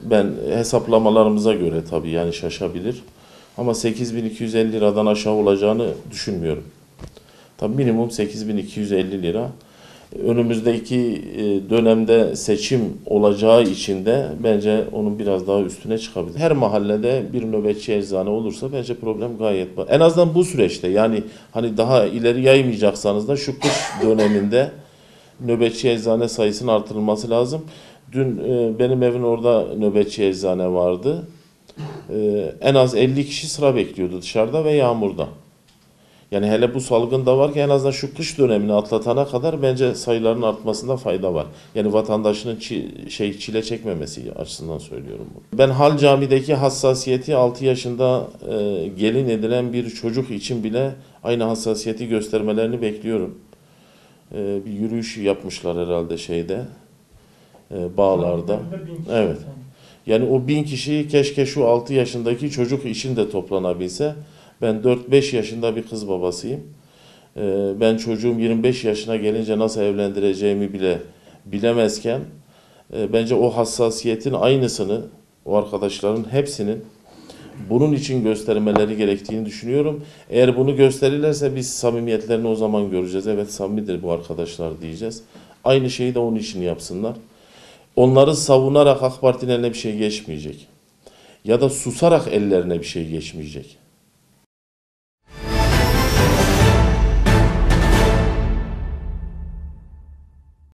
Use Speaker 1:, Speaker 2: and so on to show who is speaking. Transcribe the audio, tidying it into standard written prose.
Speaker 1: ben hesaplamalarımıza göre tabii yani şaşabilir. Ama 8.250 liradan aşağı olacağını düşünmüyorum. Tabii minimum 8.250 lira. Önümüzdeki dönemde seçim olacağı için de bence onun biraz daha üstüne çıkabilir. Her mahallede bir nöbetçi eczane olursa bence problem gayet var. En azından bu süreçte yani hani daha ileri yaymayacaksanız da şu kış döneminde nöbetçi eczane sayısının artırılması lazım. Dün benim evin orada nöbetçi eczane vardı. En az 50 kişi sıra bekliyordu dışarıda ve yağmurda. Yani hele bu salgın da var ki en azından şu kış dönemini atlatana kadar bence sayıların artmasında fayda var. Yani vatandaşının çile çekmemesi açısından söylüyorum bunu. Ben Hal Cami'deki hassasiyeti 6 yaşında gelin edilen bir çocuk için bile aynı hassasiyeti göstermelerini bekliyorum. Bir yürüyüş yapmışlar herhalde bağlarda. Evet. Yani o 1000 kişi keşke şu 6 yaşındaki çocuk için de toplanabilse. Ben 4-5 yaşında bir kız babasıyım. Ben çocuğum 25 yaşına gelince nasıl evlendireceğimi bile bilemezken bence o hassasiyetin aynısını o arkadaşların hepsinin bunun için göstermeleri gerektiğini düşünüyorum. Eğer bunu gösterirlerse biz samimiyetlerini o zaman göreceğiz. Evet samimidir bu arkadaşlar diyeceğiz. Aynı şeyi de onun için yapsınlar. Onları savunarak AK Parti'nin eline bir şey geçmeyecek. Ya da susarak ellerine bir şey geçmeyecek.